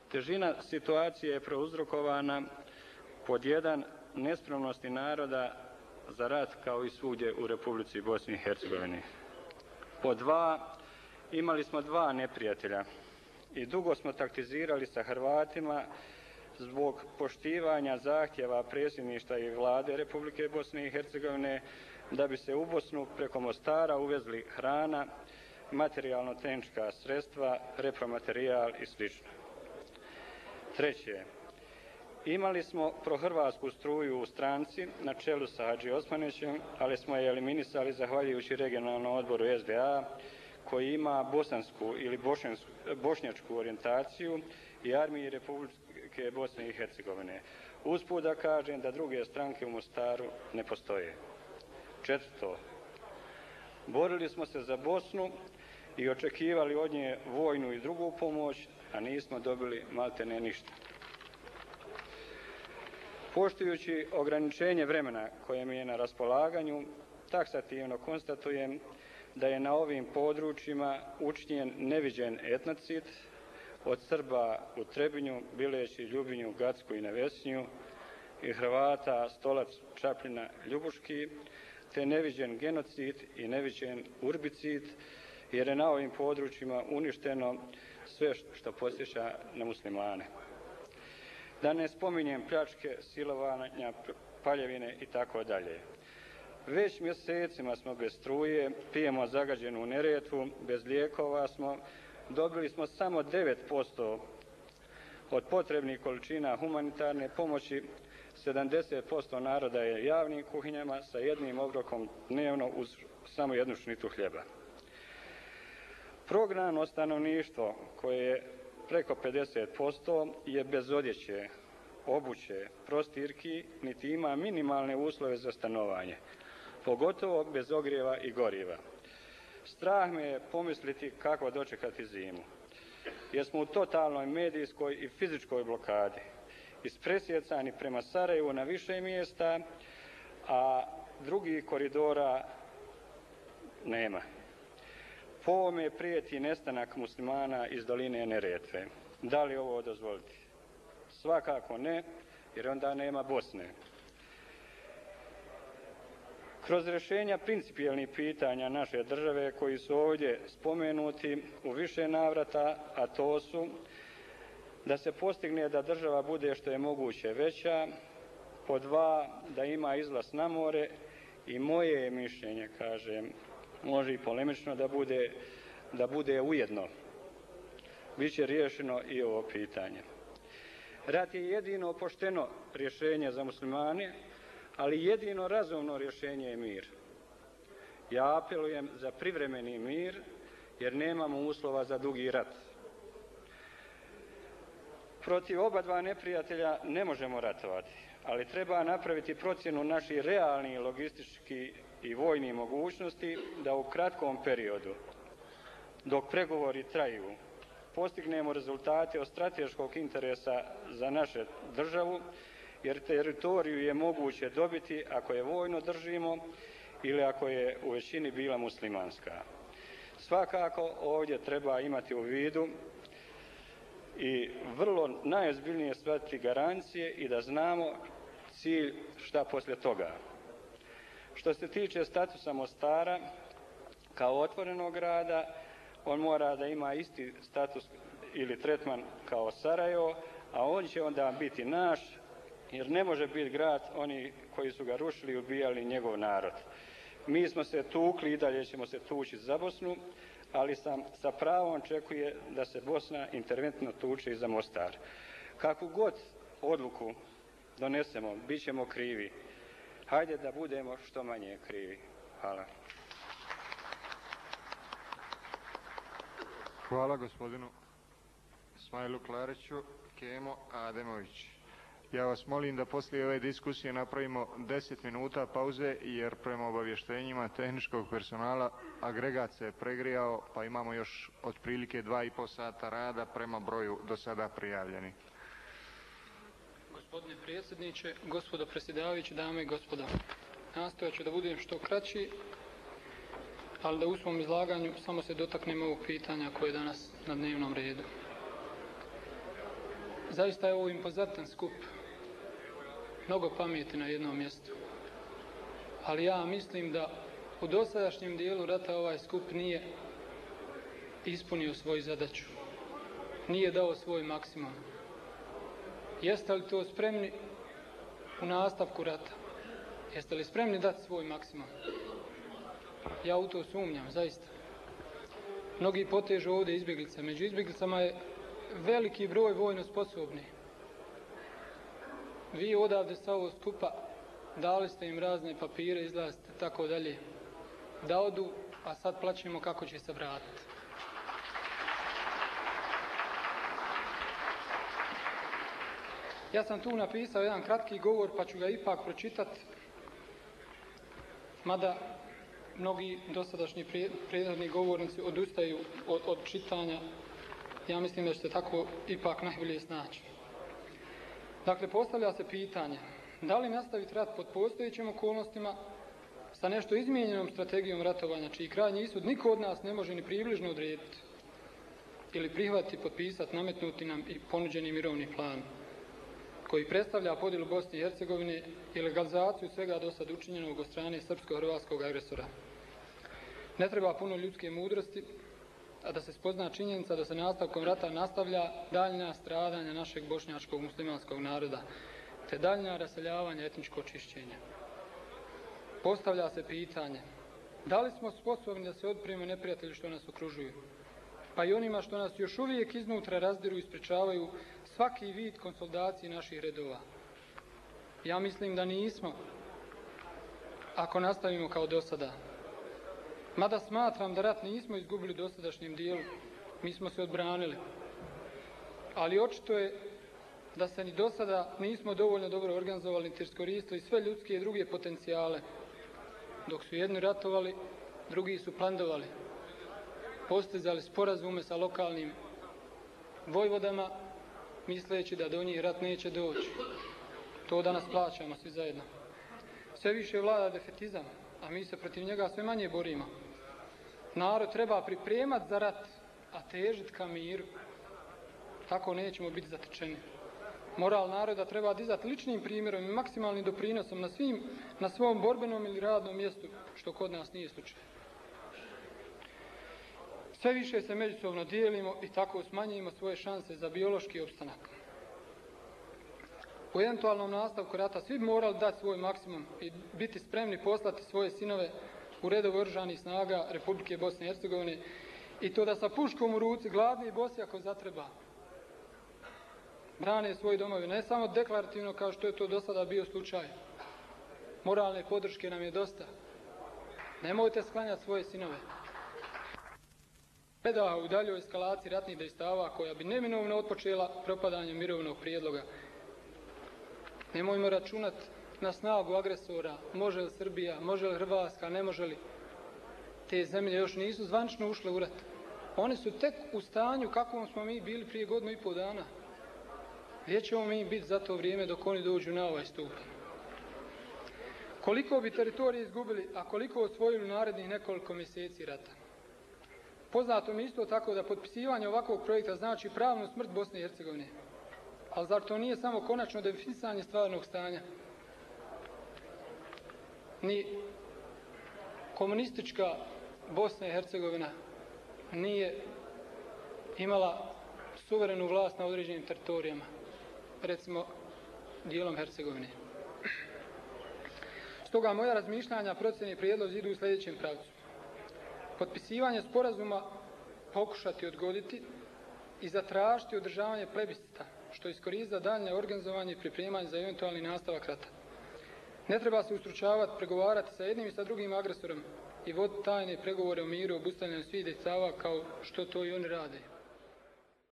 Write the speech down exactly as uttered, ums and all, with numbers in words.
Težina situacije je prouzrokovana pod jedan nespremnosti naroda za rat kao i svugdje u Republici Bosni i Hercegovini. Pod dva, imali smo dva neprijatelja i dugo smo taktizirali sa Hrvatima zbog poštivanja zahtjeva predsjedništva i vlade Republike Bosne i Hercegovine da bi se u Bosnu preko Mostara uvezli hrana, materijalno-tehnička sredstva, repromaterijal i sl. Treće, imali smo prohrvatsku struju u stranci na čelu sa Hadži Osmanićem, ali smo je eliminisali zahvaljujući regionalnom odboru S D A koji ima bosansku ili bošnjačku orijentaciju i armiji Republike Bosne i Hercegovine. Usput da kažem da druge stranke u Mostaru ne postoje. Četvrto, borili smo se za Bosnu i očekivali od nje vojnu i drugu pomoć, a nismo dobili maltene ništa. Poštujući ograničenje vremena koje mi je na raspolaganju, taksativno konstatujem da je na ovim područjima učinjen neviđen etnocid od Srba u Trebinju, Bileći, Ljubinju, Gacku i Nevesnju i Hrvata Stolac, Čapljina, Ljubuški, te neviđen genocid i neviđen urbicid, jer je na ovim područjima uništeno sve što podsjeća na muslimane. Da ne spominjem pljačke, silovanja, paljevine i tako dalje. Već mjesecima smo bez struje, pijemo zagađenu Neretvu, bez lijekova smo, dobili smo samo devet posto od potrebnih količina humanitarne pomoći, sedamdeset posto naroda je javnim kuhinjama sa jednim obrokom dnevno uz samo jednu šnitu hljeba. Prognano stanovništvo koje je preko pedeset posto je bez odjeće, obuće, prostirki, niti ima minimalne uslove za stanovanje, pogotovo bez ogrijeva i goriva. Strah me je pomisliti kako dočekati zimu, jer smo u totalnoj medijskoj i fizičkoj blokadi, ispresjecani prema Sarajevu na više mjesta, a drugih koridora nema. Po ovome prijeti nestanak muslimana iz doline Neretve. Da li ovo dozvoliti? Svakako ne, jer onda nema Bosne. Kroz rješenja principijelnih pitanja naše države koji su ovdje spomenuti u više navrata, a to su da se postigne da država bude što je moguće veća, po dva, da ima izlaz na more i moje je mišljenje, kažem, može i polemično da bude, da bude ujedno. Biće riješeno i ovo pitanje. Rat je jedino pošteno rješenje za muslimane, ali jedino razumno rješenje je mir. Ja apelujem za privremeni mir, jer nemamo uslova za dugi rat. Protiv oba dva neprijatelja ne možemo ratovati, ali treba napraviti procjenu naših realnih logističkih i vojnih mogućnosti da u kratkom periodu, dok pregovori traju, postignemo rezultate od strateškog interesa za našu državu, jer teritoriju je moguće dobiti ako je vojno držimo ili ako je u većini bila muslimanska. Svakako ovdje treba imati u vidu i vrlo najozbiljnije shvatiti garancije i da znamo cilj šta poslije toga. Što se tiče statusa Mostara kao otvorenog grada, on mora da ima isti status ili tretman kao Sarajevo, a on će onda biti naš, jer ne može biti grad oni koji su ga rušili i ubijali njegov narod. Mi smo se tukli i dalje ćemo se tući za Bosnu, ali sam sa pravom očekuje da se Bosna interventno tuče i za Mostar. Kakvu god odluku donesemo, bit ćemo krivi. Hajde da budemo što manje krivi. Hvala. Hvala gospodinu Smajlu Klariću. Kemo Ademović. Ja vas molim da poslije ove diskusije napravimo deset minuta pauze, jer prema obavještenjima tehničkog personala agregat se pregrijao, pa imamo još otprilike dva i pol sata rada prema broju do sada prijavljenih. Gospodine predsjedniče, gospodo predsjedavajući, dame i gospodo, nastojat ću da budem što kraći, ali da u svom izlaganju samo se dotaknemo ovog pitanja koje je danas na dnevnom redu. Zaista je ovo impozantan skup, mnogo pameti na jednom mjestu. Ali ja mislim da u dosadašnjem dijelu rata ovaj skup nije ispunio svoju zadaću, nije dao svoj maksimum. Jeste li to spremni u nastavku rata? Jeste li spremni dati svoj maksimum? Ja u to sumnjam, zaista. Mnogi potežu ovdje izbjeglice. Među izbjeglicama je veliki broj vojno sposobni. Vi odavde sa ovog skupa dali ste im razne papire, izlazite, tako dalje. Da odu, a sad plaćemo kako će se vratiti. Ja sam tu napisao jedan kratki govor, pa ću ga ipak pročitati. Mada mnogi dosadašnji prethodni govornici odustaju od, od čitanja, ja mislim da ćete tako ipak najbolje snaći. Dakle, postavlja se pitanje, da li nastaviti rat pod postojećim okolnostima sa nešto izmijenjenom strategijom ratovanja, čiji krajnji ishod niko od nas ne može ni približno odrediti, ili prihvatiti, potpisati, nametnuti nam i ponuđeni mirovni plan, koji predstavlja podjelu Bosne i Hercegovine i legalizaciju svega do sad učinjenog od strane srpsko-hrvatskog agresora. Ne treba puno ljudske mudrosti, a da se spozna činjenica da se nastavkom rata nastavlja daljnja stradanja našeg bošnjačkog muslimanskog naroda, te daljnja raseljavanja, etničko čišćenje. Postavlja se pitanje, da li smo sposobni da se odprijemo neprijatelju što nas okružuju, pa i onima što nas još uvijek iznutra razdiru i sprečavaju svaki vid konsolidacije naših redova? Ja mislim da nismo, ako nastavimo kao do sada. Mada smatram da rat nismo izgubili u dosadašnjem dijelu, mi smo se odbranili. Ali očito je da se ni do sada nismo dovoljno dobro organizovali niti iskoristili sve ljudske i druge potencijale. Dok su jedni ratovali, drugi su plandovali, postizali sporazume sa lokalnim vojvodama, misleći da do njih rat neće doći. To danas plaćamo svi zajedno. Sve više vlada defetizam, a mi se protiv njega sve manje borimo. Narod treba pripremati za rat, a težiti ka miru. Tako nećemo biti zatečeni. Moral naroda treba dizati ličnim primjerom i maksimalnim doprinosom na svim, na svom borbenom ili radnom mjestu, što kod nas nije slučaj. Sve više se međusobno dijelimo i tako smanjujemo svoje šanse za biološki opstanak. U eventualnom nastavku rata svi bi morali dati svoj maksimum i biti spremni poslati svoje sinove u redove oružanih snaga Republike Bosne i Hercegovine, i to da sa puškom u ruci, gladni i bosi ako zatreba, brane svoje domove, ne samo deklarativno kao što je to do sada bio slučaj. Moralne podrške nam je dosta. Nemojte sklanjati svoje sinove. Predaha u daljoj eskalaciji ratnih dejstava koja bi neminovno otpočela propadanjem mirovnog prijedloga. Nemojmo računati na snagu agresora, može li Srbija, može li Hrvatska, ne može li. Te zemlje još nisu zvanično ušle u rat. One su tek u stanju kakvom smo mi bili prije godinu i pol dana. Gdje ćemo mi biti za to vrijeme dok oni dođu na ovaj stupanj? Koliko bi teritorije izgubili, a koliko osvojili u narednih nekoliko mjeseci rata? Poznato mi isto tako da potpisivanje ovakvog projekta znači pravnu smrt Bosne i Hercegovine. Ali zar to nije samo konačno definisanje stvarnog stanja? Ni komunistička Bosna i Hercegovina nije imala suverenu vlast na određenim teritorijama, recimo dijelom Hercegovine. Stoga moja razmišljanja, procjene i prijedlozi idu u sljedećem pravcu. Potpisivanje sporazuma pokušati odgoditi i zatražiti održavanje plebiscita, što iskoristi za daljnje organizovanje i pripremanje za eventualni nastavak rata. Ne treba se ustručavati, pregovarati sa jednim i sa drugim agresorom i voditi tajne pregovore o miru, obustavljanju svih dejstava kao što to i oni rade.